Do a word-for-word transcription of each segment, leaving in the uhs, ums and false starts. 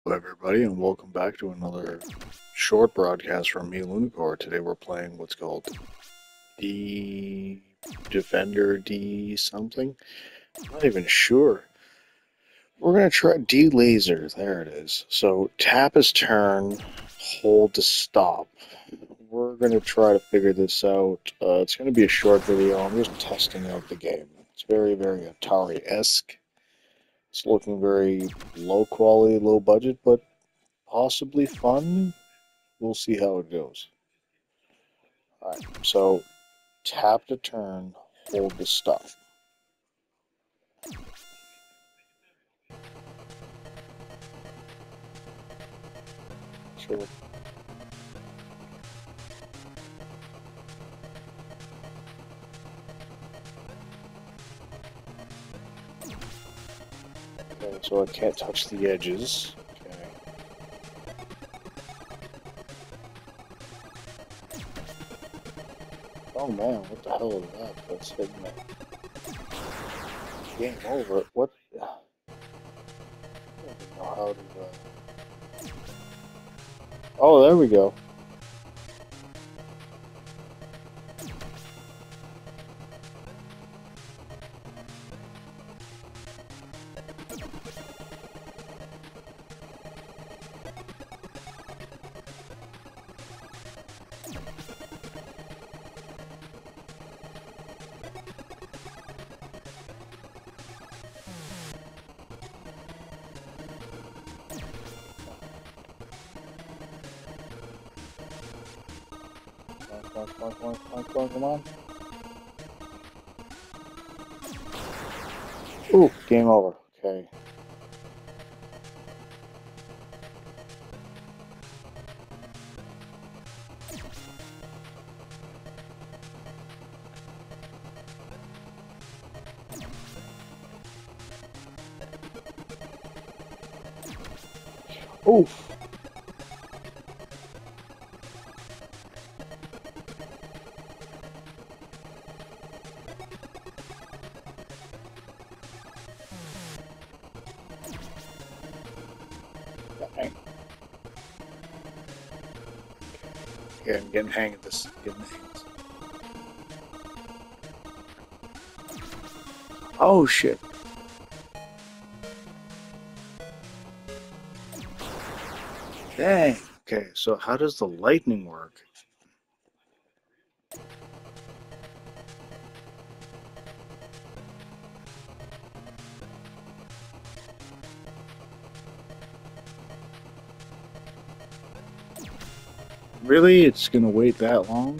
Hello everybody and welcome back to another short broadcast from me, Lunacore. Today we're playing what's called D Defender D something. I'm not even sure. We're gonna try D laser. There it is. So tap is turn, hold to stop. We're gonna try to figure this out. Uh, it's gonna be a short video. I'm just testing out the game. It's very, very Atari-esque. It's looking very low quality, low budget, but possibly fun. We'll see how it goes. Alright, so tap to turn, hold the stuff. So, okay, so I can't touch the edges. Okay. Oh man, what the hell is that? That's hitting me. Game over. What? I don't even know how to. Uh... Oh, there we go. Come on, come on, come on, come on, come on, come on. Ooh, game over. Okay. Oof. Dang. Yeah, I'm getting the hang of this. Getting the hang of this. Oh shit. Dang. Okay, so how does the lightning work? Really? It's gonna wait that long?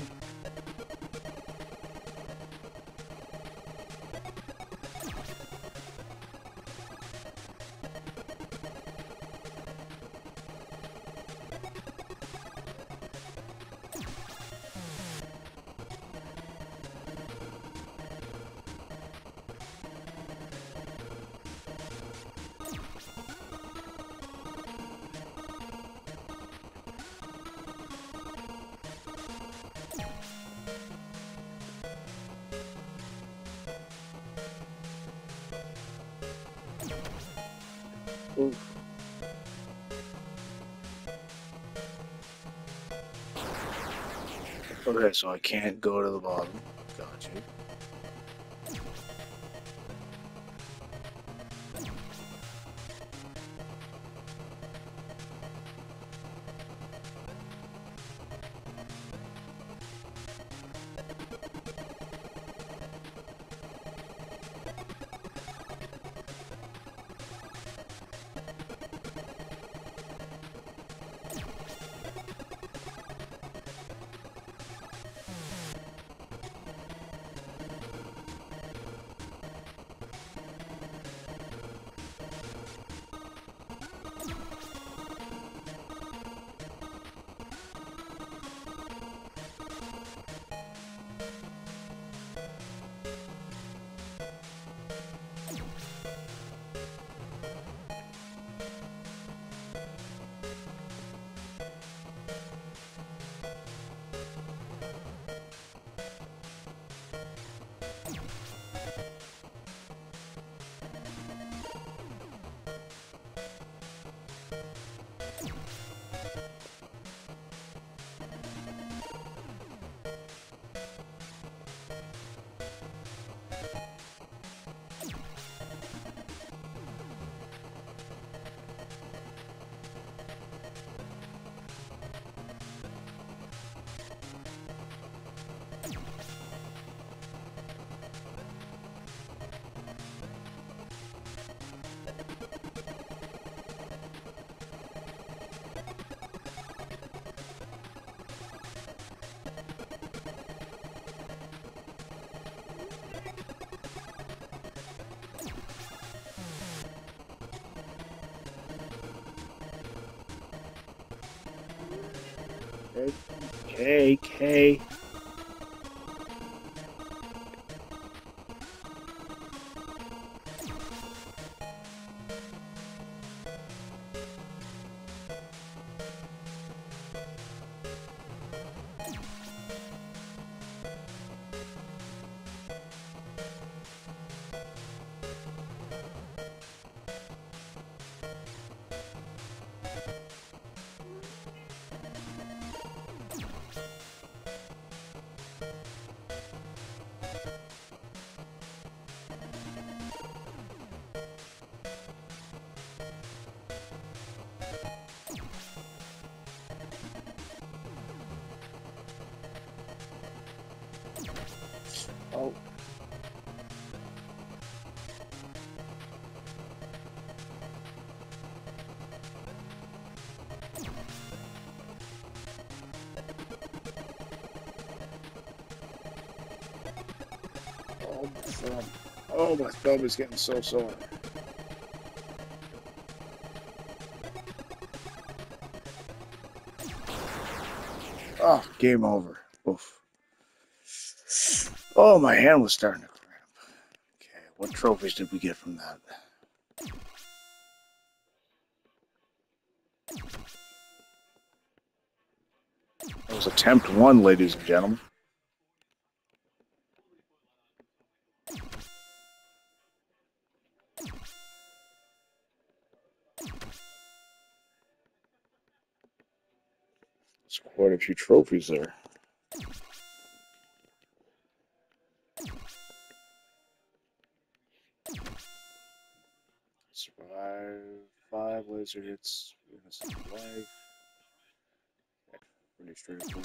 Oof. Okay, so I can't go to the bottom. Got you. K, K. Oh. Oh, my thumb. Oh, my thumb is getting so sore. Oh, game over. Oof. Oh, my hand was starting to cramp. Okay, what trophies did we get from that? That was attempt one, ladies and gentlemen. There's quite a few trophies there. Survive five laser hits, innocent life. Okay, pretty straightforward.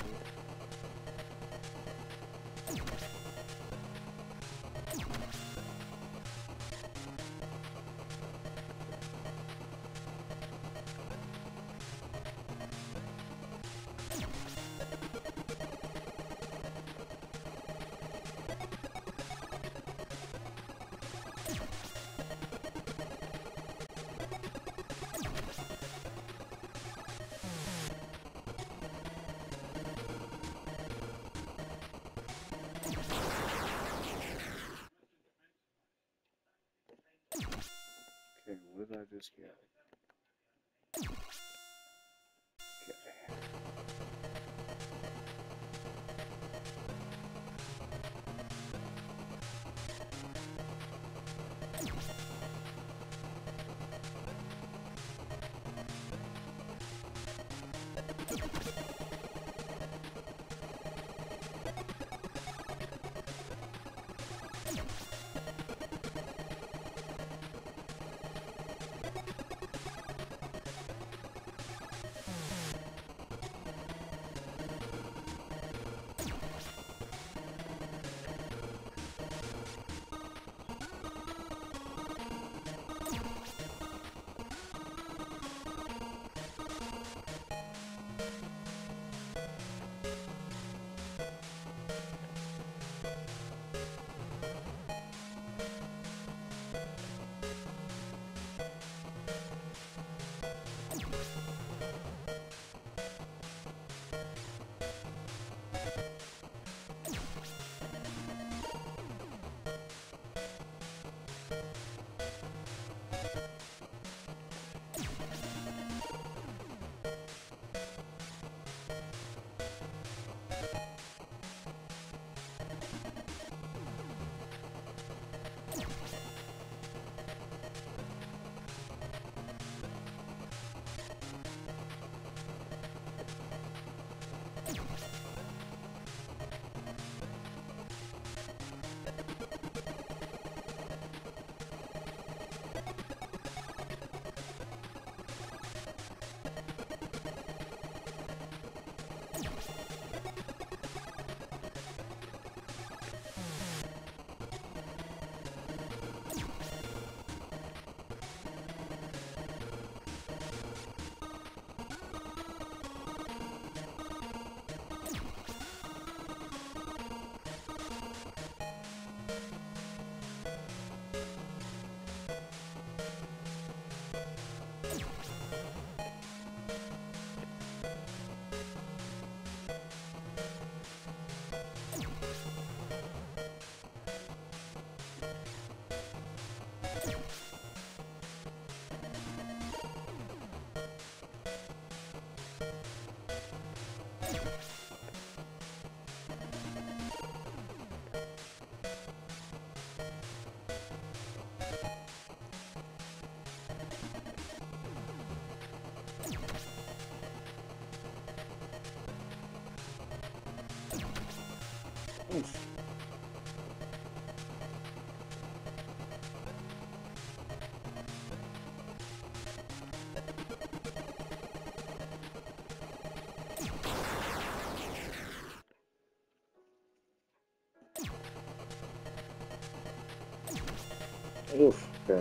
Okay, what did I just get? Okay. Oof. Oof. Okay.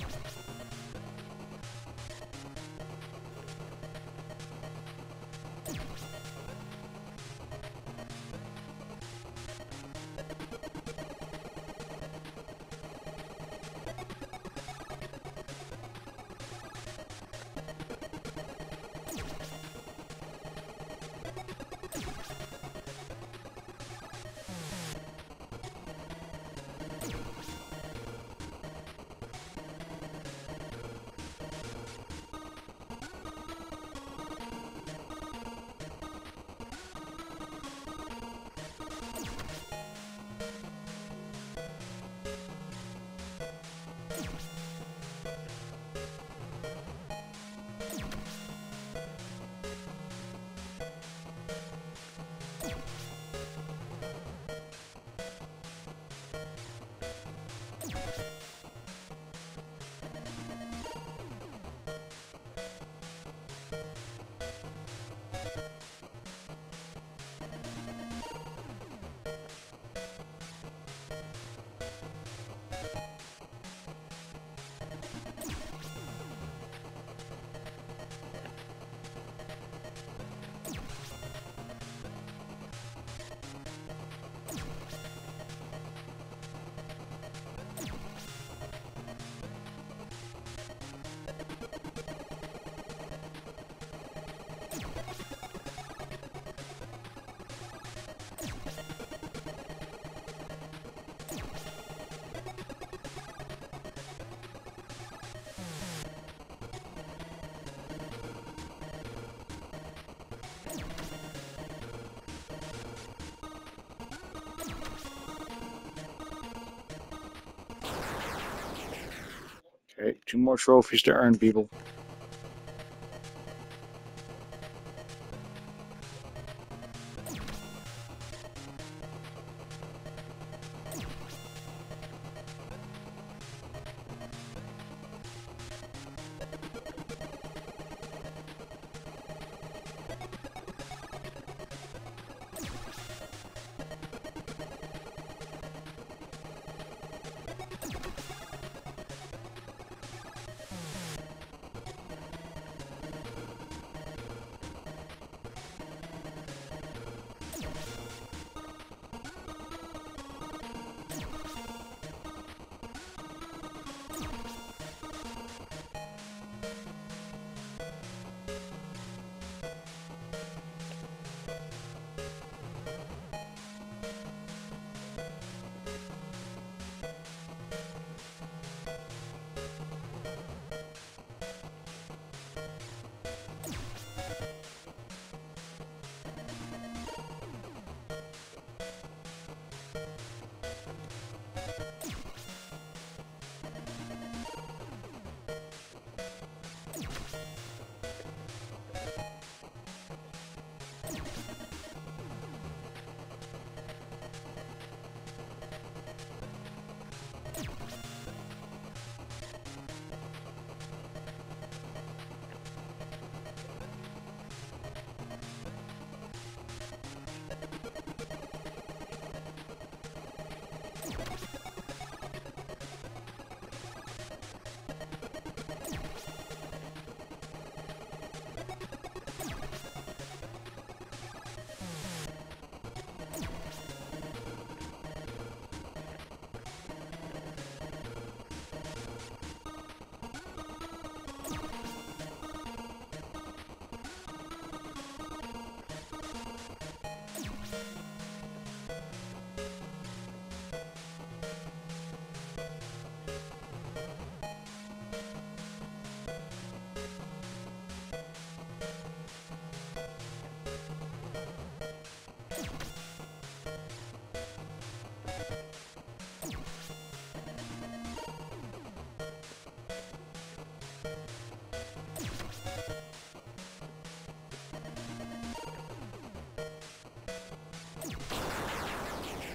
Okay, two more trophies to earn, people.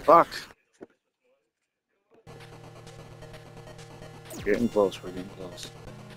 Fuck. We're getting close, we're getting close.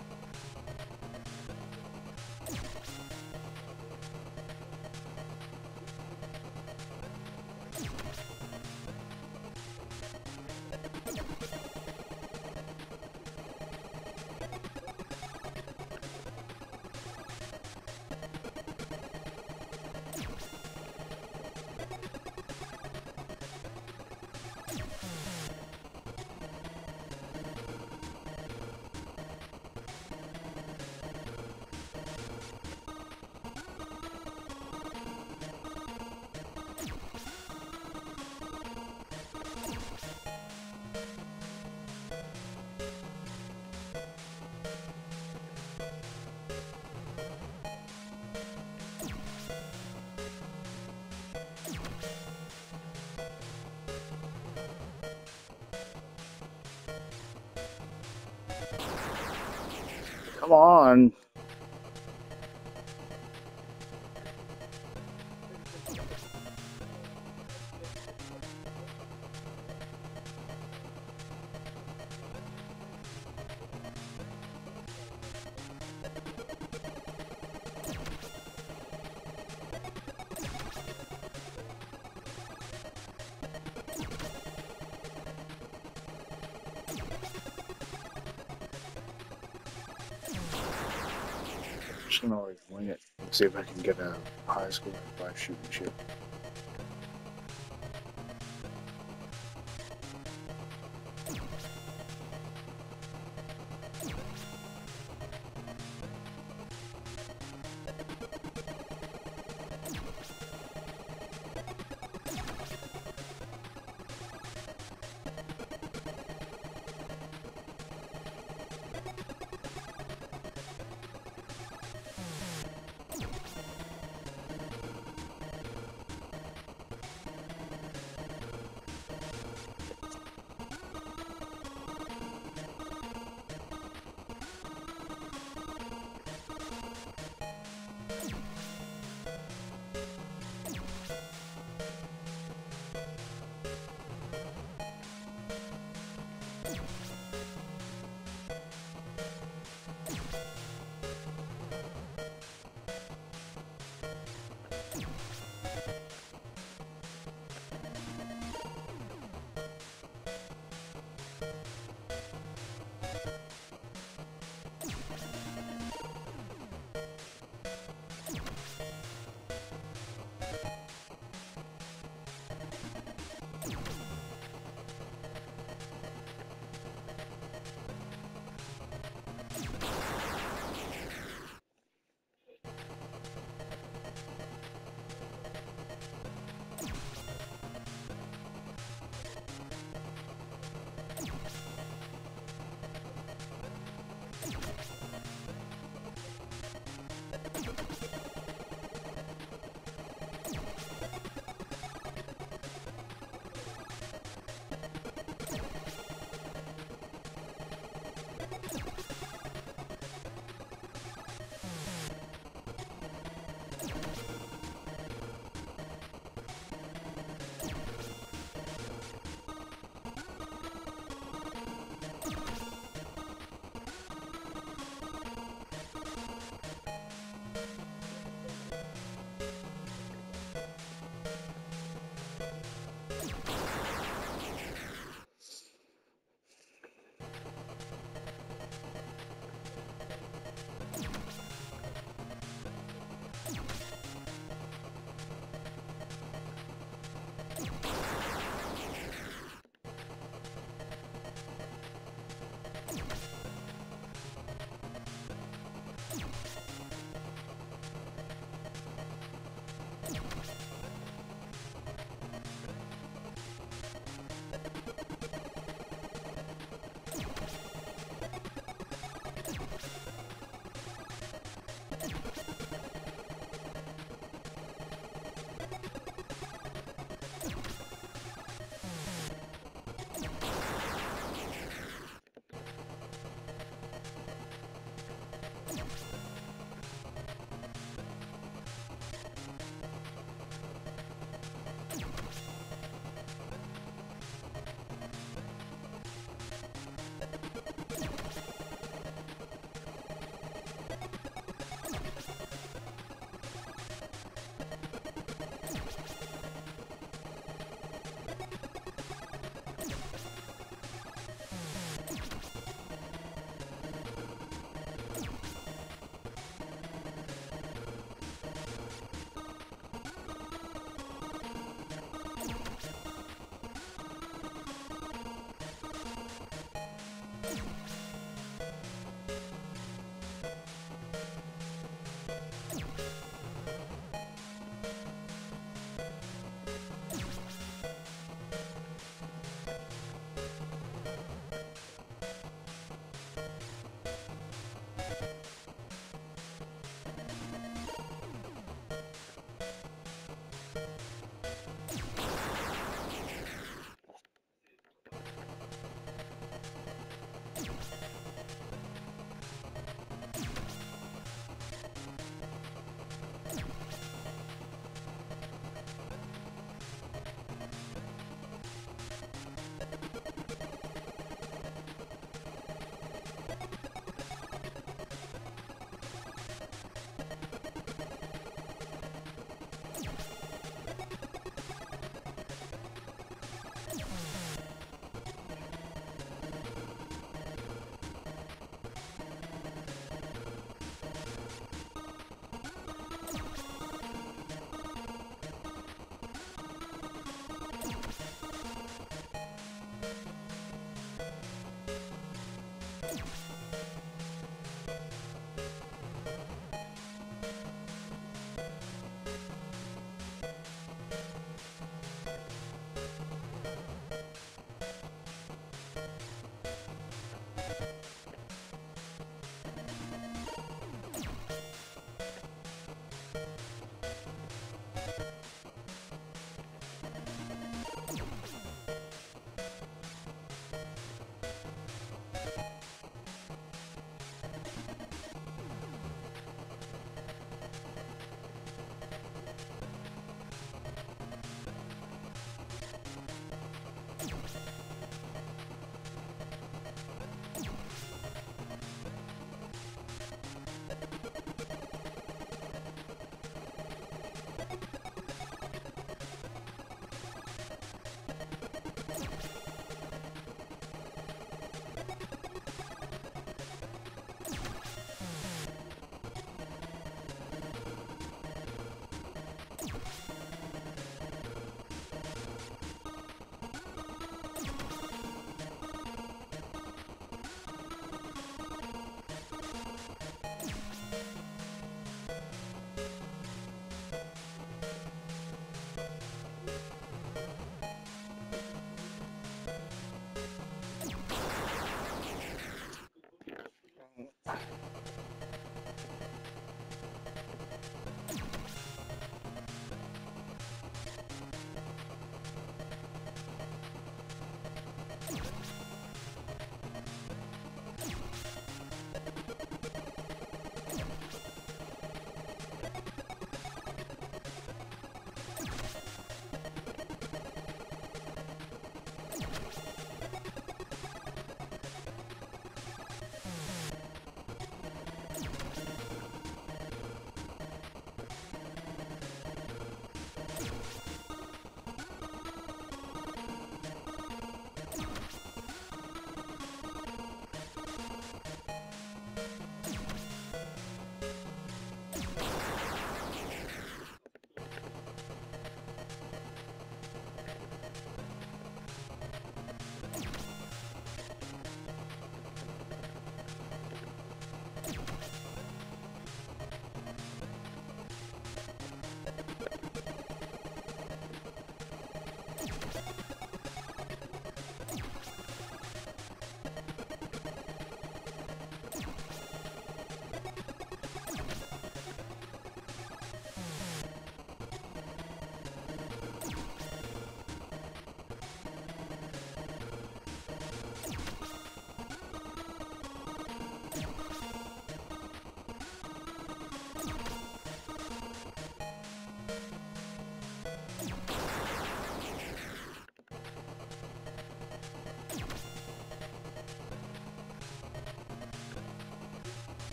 Come on. I'm just gonna like wing it and see if I can get a high score by shooting shit.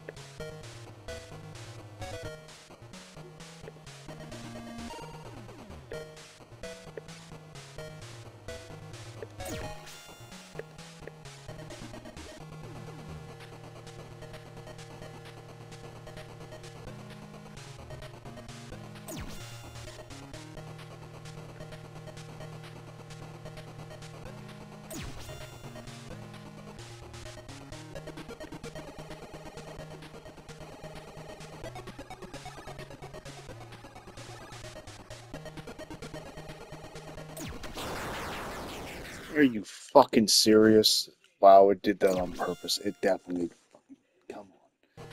Are you fucking serious? Wow, it did that on purpose. It definitely fucking. Come on.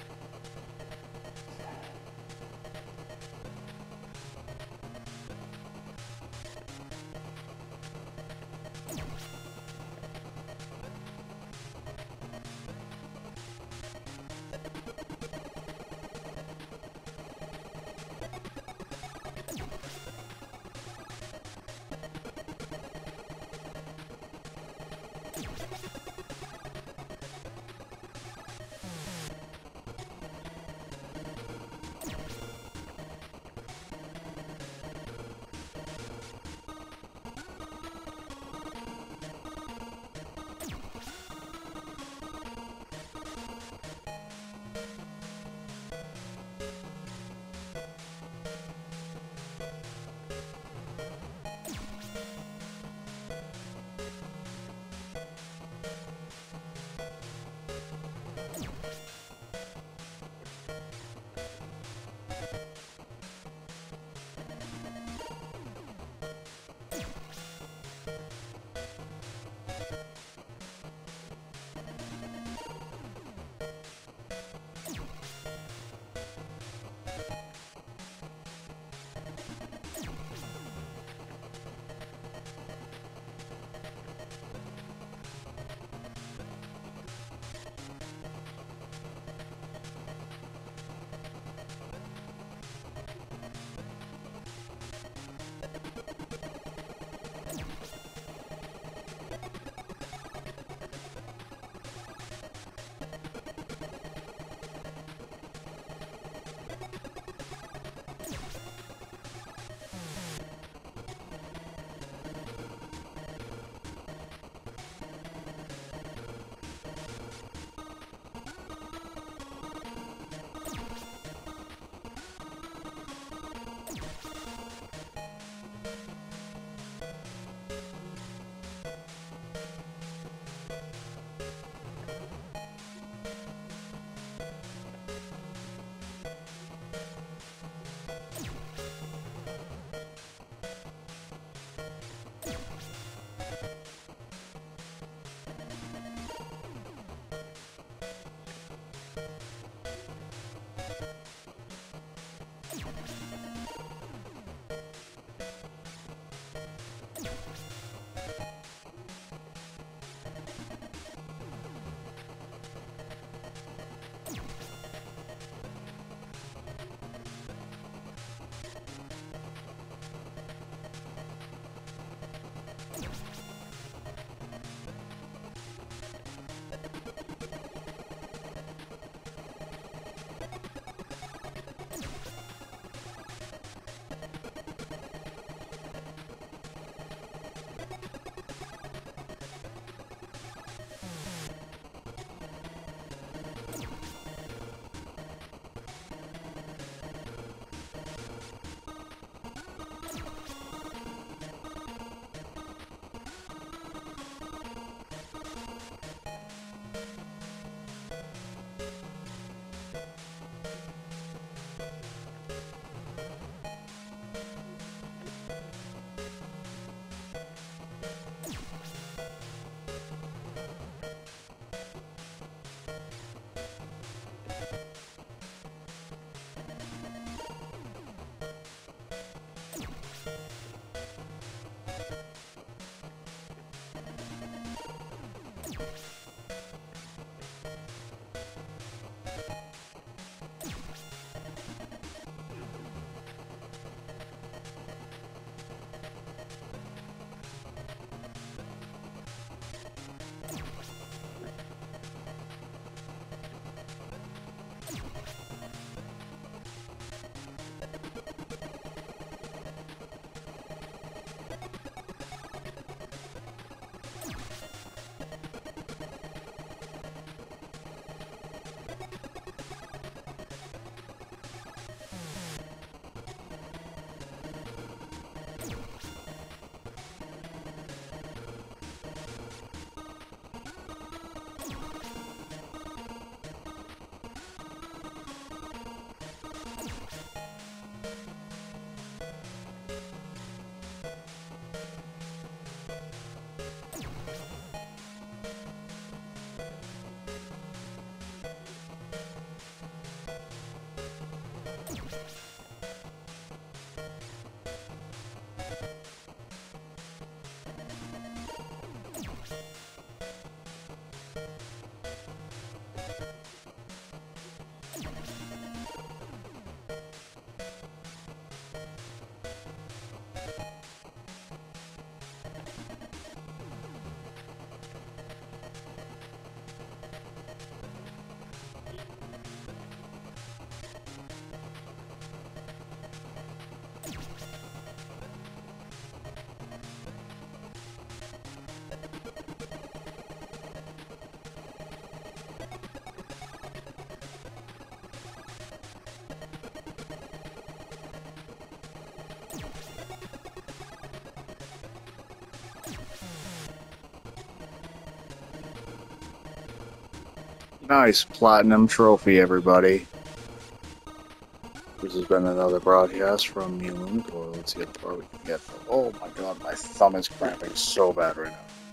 Nice platinum trophy, everybody. This has been another broadcast from me and Lunacore. Let's see how far we can get. Oh my god, my thumb is cramping so bad right now.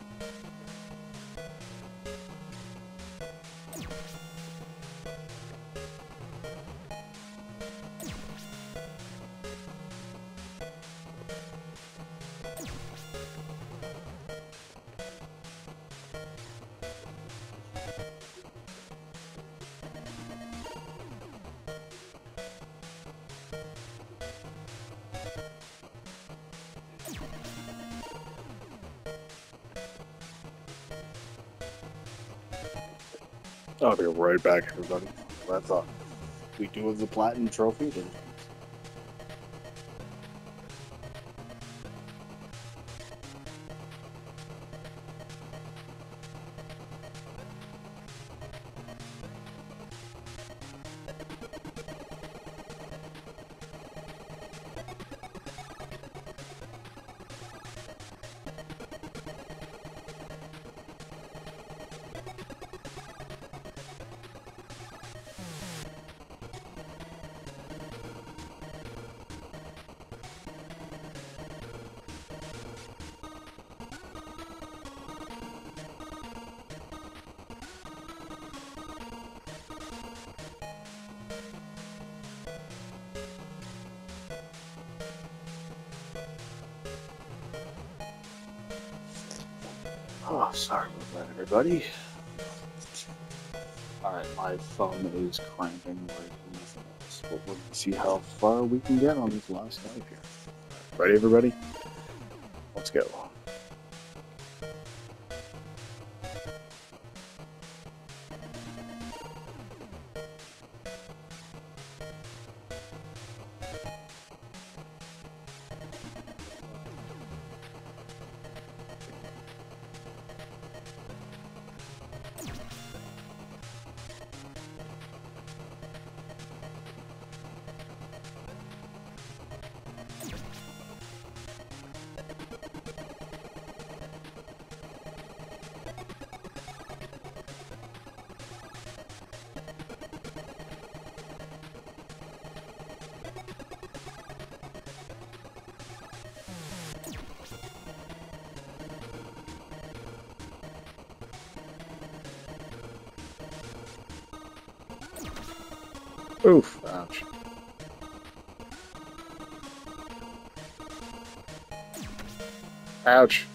I'll be right back, everybody. I thought we do have the platinum trophy. Then. Oh, sorry about that, everybody. Alright, my thumb is cramping like nothing else, but we'll see how far we can get on this last dive here. Ready, everybody? Let's go. Oof, ouch. Ouch.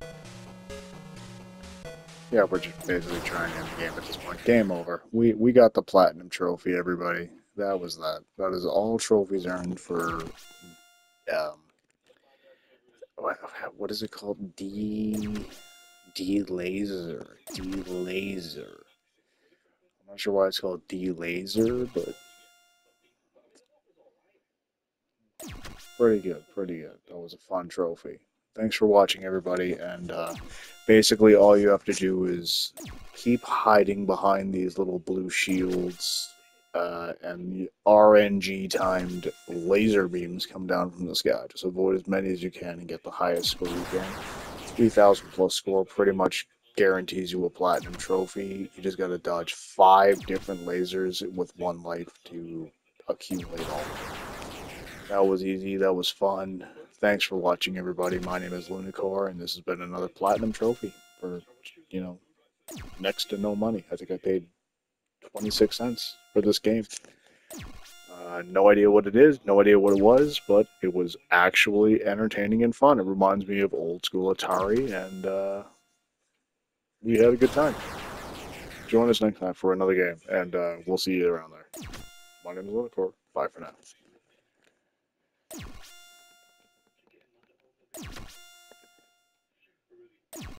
Yeah, we're just basically trying to end the game at this point. Game over. We we got the platinum trophy, everybody. That was that. That is all trophies earned for um what, what is it called? D D laser. D laser. I'm not sure why it's called D laser, but pretty good, pretty good. That was a fun trophy. Thanks for watching, everybody, and uh, basically all you have to do is keep hiding behind these little blue shields, uh, and R N G-timed laser beams come down from the sky. Just avoid as many as you can and get the highest score you can. three thousand plus score pretty much guarantees you a platinum trophy. You just gotta dodge five different lasers with one life to accumulate all of them. That was easy. That was fun. Thanks for watching, everybody. My name is Lunacore, and this has been another platinum trophy for, you know, next to no money. I think I paid twenty-six cents for this game. Uh, no idea what it is, no idea what it was, but it was actually entertaining and fun. It reminds me of old school Atari, and uh, we had a good time. Join us next time for another game, and uh, we'll see you around there. My name is Lunacore. Bye for now.